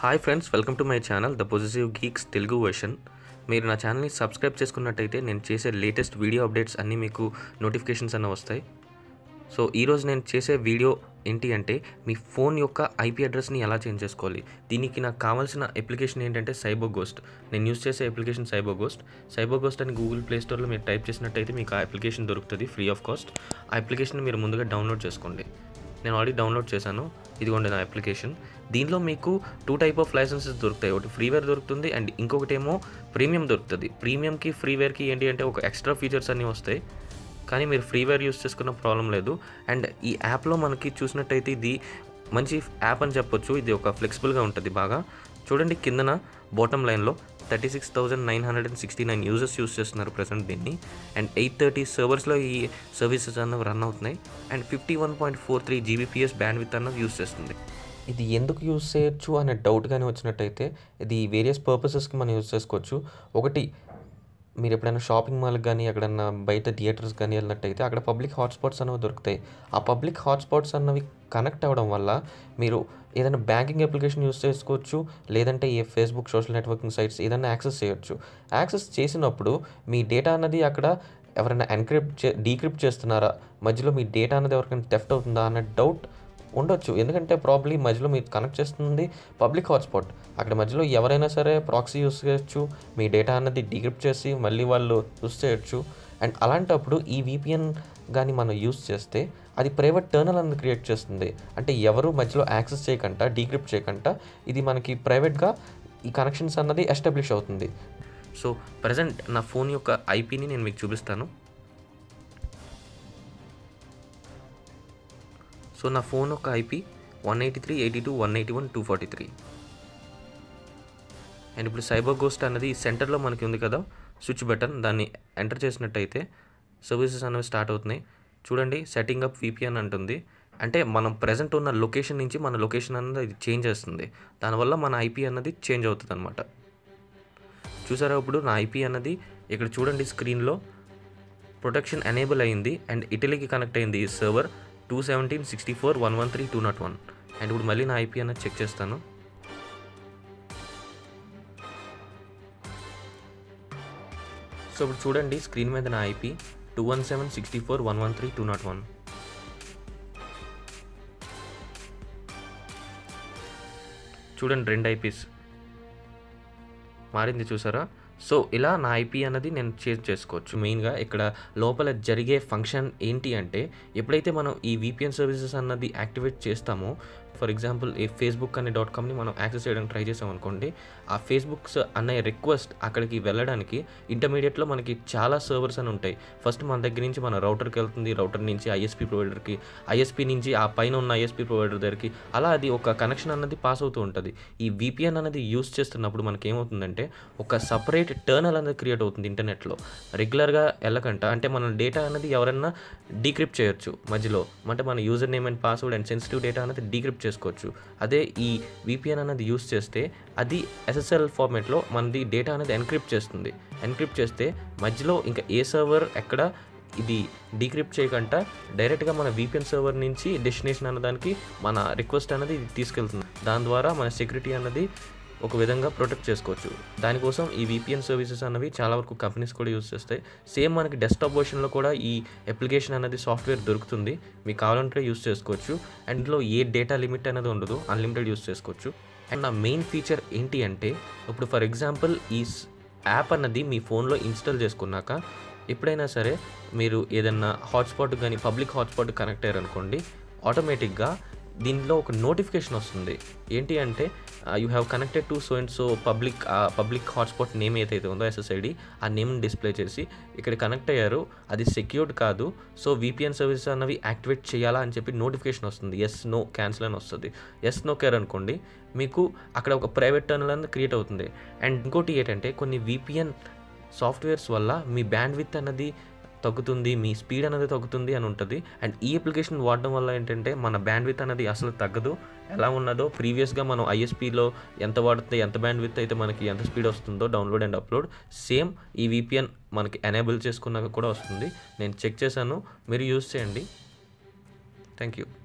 Hi friends, welcome to my channel the positive geeks Telugu version. మీరు నా ఛానల్ని subscribe చేసుకున్నట్టయితే నేను చేసే లేటెస్ట్ వీడియో అప్డేట్స్ అన్నీ మీకు నోటిఫికేషన్స్ అన్న వస్తాయి. సో ఈరోజు నేను చేసే వీడియో ఏంటి అంటే మీ ఫోన్ యొక్క ఐపీ అడ్రస్ని ఎలా చేంజ్ చేసుకోవాలి. దీనికి నాకు కావాల్సిన అప్లికేషన్ ఏంటంటే సైబర్ గోస్ట్. నేను యూజ్ చేసే అప్లికేషన్ సైబర్ గోస్ట్ అని గూగుల్ ప్లే స్టోర్లో మీరు టైప్ చేసినట్టయితే మీకు ఆ అప్లికేషన్ దొరుకుతుంది ఫ్రీ ఆఫ్ కాస్ట్. ఆ అప్లికేషన్ మీరు ముందుగా డౌన్లోడ్ చేసుకోండి. నేను ఆల్రెడీ డౌన్లోడ్ చేశాను. ఇదిగోండి నా అప్లికేషన్. దీనిలో మీకు 2 టైప్ ఆఫ్ లైసెన్సెస్ దొరుకుతాయి. ఒకటి ఫ్రీవేర్ దొరుకుతుంది అండ్ ఇంకొకటి ఏమో ప్రీమియం దొరుకుతుంది. ప్రీమియంకి ఫ్రీవేర్కి ఏంటి అంటే ఒక ఎక్స్ట్రా ఫీచర్స్ అన్నీ వస్తాయి, కానీ మీరు ఫ్రీవేర్ యూస్ చేసుకున్న ప్రాబ్లం లేదు. అండ్ ఈ యాప్లో మనకి చూసినట్టయితే ఇది మంచి యాప్ అని చెప్పొచ్చు. ఇది ఒక ఫ్లెక్సిబుల్గా ఉంటుంది బాగా. చూడండి కిందన బాటమ్ లైన్లో 36,969 యూజర్స్ యూస్ చేస్తున్నారు ప్రజెంట్ దీన్ని. అండ్ 830 సర్వర్స్లో ఈ సర్వీసెస్ అన్నవి రన్ అవుతున్నాయి. అండ్ 51.43 GBps బ్యాండ్విడ్త్ అన్నది యూస్ చేస్తుంది. ఇది ఎందుకు యూస్ చేయొచ్చు అనే డౌట్ కానీ వచ్చినట్టయితే ఇది వేరియస్ పర్పసెస్కి మనం యూస్ చేసుకోవచ్చు. ఒకటి, మీరు ఎప్పుడైనా షాపింగ్ మాల్కి కానీ ఎక్కడన్నా బయట థియేటర్స్ కానీ వెళ్ళినట్టయితే అక్కడ పబ్లిక్ హాట్స్పాట్స్ అనేవి దొరుకుతాయి. ఆ పబ్లిక్ హాట్స్పాట్స్ అన్నవి కనెక్ట్ అవ్వడం వల్ల మీరు ఏదైనా బ్యాంకింగ్ అప్లికేషన్ యూస్ చేసుకోవచ్చు, లేదంటే ఏ ఫేస్బుక్ సోషల్ నెట్వర్కింగ్ సైట్స్ ఏదైనా యాక్సెస్ చేయొచ్చు. యాక్సెస్ చేసినప్పుడు మీ డేటా అన్నది అక్కడ ఎవరైనా డీక్రిప్ట్ చేస్తున్నారా, మధ్యలో మీ డేటా అనేది ఎవరికైనా థెఫ్ట్ అవుతుందా అనే డౌట్ ఉండొచ్చు. ఎందుకంటే ప్రాబ్లీ మధ్యలో మీరు కనెక్ట్ చేస్తుంది పబ్లిక్ హాట్స్పాట్. అక్కడ మధ్యలో ఎవరైనా సరే ప్రాక్సీ యూస్ చేయొచ్చు, మీ డేటా అన్నది డీక్రిప్ట్ చేసి మళ్ళీ వాళ్ళు యూస్ చేయొచ్చు. అండ్ అలాంటప్పుడు ఈ VPN కానీ మనం యూస్ చేస్తే అది ప్రైవేట్ టర్నల్ అనేది క్రియేట్ చేస్తుంది. అంటే ఎవరు మధ్యలో యాక్సెస్ చేయకుండా డీక్రిప్ట్ చేయకుండా ఇది మనకి ప్రైవేట్గా ఈ కనెక్షన్స్ అన్నది ఎస్టాబ్లిష్ అవుతుంది. సో ప్రజెంట్ నా ఫోన్ యొక్క ఐపీని నేను మీకు చూపిస్తాను. సో నా ఫోన్ యొక్క ఐపీ 183.82.181.243. అండ్ ఇప్పుడు సైబర్ గోస్ట్ అన్నది సెంటర్లో మనకి ఉంది కదా స్విచ్ బటన్, దాన్ని ఎంటర్ చేసినట్టయితే సర్వీసెస్ అనేవి స్టార్ట్ అవుతున్నాయి. చూడండి, సెట్టింగ్ అప్ VPN అంటుంది. అంటే మనం ప్రజెంట్ ఉన్న లొకేషన్ నుంచి మన లొకేషన్ అన్నది ఇది చేంజ్ చేస్తుంది. దానివల్ల మన ఐపీ అన్నది చేంజ్ అవుతుంది అనమాట. చూసారా, ఇప్పుడు నా ఐపీ అన్నది ఇక్కడ చూడండి స్క్రీన్లో ప్రొటెక్షన్ ఎనేబుల్ అయింది అండ్ ఇటలీకి కనెక్ట్ అయింది ఈ సర్వర్ 217.64.113.201. అండ్ ఇప్పుడు మళ్ళీ నా ఐపీ అన్నది చెక్ చేస్తాను. సో ఇప్పుడు చూడండి స్క్రీన్ మీద నా ఐపీ 217.64.113.201. చూడండి 2 ఐపీస్ మారింది చూసారా. సో ఇలా నా ఐపీ అన్నది నేను చేంజ్ చేసుకోవచ్చు. మెయిన్గా ఇక్కడ లోపల జరిగే ఫంక్షన్ ఏంటి అంటే ఎప్పుడైతే మనం ఈ VPN సర్వీసెస్ అన్నది యాక్టివేట్ చేస్తామో, ఫర్ ఎగ్జాంపుల్ ఈ ఫేస్బుక్ అనే .comని మనం యాక్సెస్ చేయడానికి ట్రై చేసాం అనుకోండి, ఆ ఫేస్బుక్స్ అనే రిక్వెస్ట్ అక్కడికి వెళ్ళడానికి ఇంటర్మీడియట్లో మనకి చాలా సర్వర్స్ అని ఉంటాయి. ఫస్ట్ మన దగ్గర నుంచి మన రౌటర్కి వెళ్తుంది, రౌటర్ నుంచి ISP ప్రొవైడర్కి, ISP నుంచి ఆ పైన ఉన్న ISP ప్రొవైడర్ దగ్గరికి, అలా అది ఒక కనెక్షన్ అన్నది పాస్ అవుతూ ఉంటుంది. ఈ VPN అనేది యూస్ చేస్తున్నప్పుడు మనకి ఏమవుతుందంటే ఒక సపరేట్ టర్నల్ అనేది క్రియేట్ అవుతుంది ఇంటర్నెట్లో. రెగ్యులర్గా వెళ్ళకంట, అంటే మన డేటా అనేది ఎవరైనా డీక్రిప్ట్ చేయొచ్చు మధ్యలో, అంటే మన user name and password and sensitive data అనేది డీక్రిప్ట్ చేసుకోవచ్చు. అదే ఈ VPN అనేది యూస్ చేస్తే అది SSL ఫార్మేట్లో మనది డేటా అనేది ఎన్క్రిప్ట్ చేస్తుంది. ఎన్క్రిప్ట్ చేస్తే మధ్యలో ఇంకా ఏ సర్వర్ ఎక్కడ ఇది డీక్రిప్ట్ చేయకుండా డైరెక్ట్గా మన VPN సర్వర్ నుంచి డెస్టినేషన్ అన్నదానికి మన రిక్వెస్ట్ అనేది ఇది తీసుకెళ్తుంది. దాని ద్వారా మన సెక్యూరిటీ అన్నది ఒక విధంగా ప్రొటెక్ట్ చేసుకోవచ్చు. దానికోసం ఈ VPN సర్వీసెస్ అన్నవి చాలా వరకు కంపెనీస్ కూడా యూస్ చేస్తాయి. సేమ్ మనకి డెస్క్టాప్ వర్షన్లో కూడా ఈ అప్లికేషన్ అనేది సాఫ్ట్వేర్ దొరుకుతుంది. మీకు కావాలంటే యూస్ చేసుకోవచ్చు. అండ్ ఇందులో ఏ డేటా లిమిట్ అనేది ఉండదు, అన్లిమిటెడ్ యూస్ చేసుకోవచ్చు. అండ్ నా మెయిన్ ఫీచర్ ఏంటి అంటే ఇప్పుడు ఫర్ ఎగ్జాంపుల్ ఈ యాప్ అన్నది మీ ఫోన్లో ఇన్స్టాల్ చేసుకున్నాక ఎప్పుడైనా సరే మీరు ఏదన్నా హాట్స్పాట్ కానీ పబ్లిక్ హాట్స్పాట్ కనెక్ట్ అయ్యారనుకోండి, ఆటోమేటిక్గా దీనిలో ఒక నోటిఫికేషన్ వస్తుంది. ఏంటి అంటే you have connected to so and so public hotspot name ఏదైతే ఉందో SSID, ఆ నేమ్ని డిస్ప్లే చేసి ఇక్కడ కనెక్ట్ అయ్యారు, అది సెక్యూర్డ్ కాదు, సో VPN సర్వీసెస్ అన్నవి యాక్టివేట్ చేయాలా అని చెప్పి నోటిఫికేషన్ వస్తుంది. ఎస్ నో క్యాన్సిల్ అని వస్తుంది. ఎస్ నో కేర్ అనుకోండి, మీకు అక్కడ ఒక ప్రైవేట్ టర్నల్ అనేది క్రియేట్ అవుతుంది. అండ్ ఇంకోటి ఏంటంటే కొన్ని VPN సాఫ్ట్వేర్స్ వల్ల మీ బ్యాండ్విడ్త్ అన్నది తగ్గుతుంది, మీ స్పీడ్ అనేది తగ్గుతుంది అని ఉంటుంది. అండ్ ఈ అప్లికేషన్ వాడడం వల్ల ఏంటంటే మన బ్యాండ్విడ్త్ అనేది అసలు తగ్గదు. ఎలా ఉన్నదో ప్రీవియస్గా మనం ISPలో ఎంత వాడితే ఎంత బ్యాండ్విడ్త్ అయితే మనకి ఎంత స్పీడ్ వస్తుందో డౌన్లోడ్ అండ్ అప్లోడ్, సేమ్ ఈ VPN మనకి ఎనేబుల్ చేసుకున్నాక కూడా వస్తుంది. నేను చెక్ చేశాను, మీరు యూస్ చేయండి. Thank you.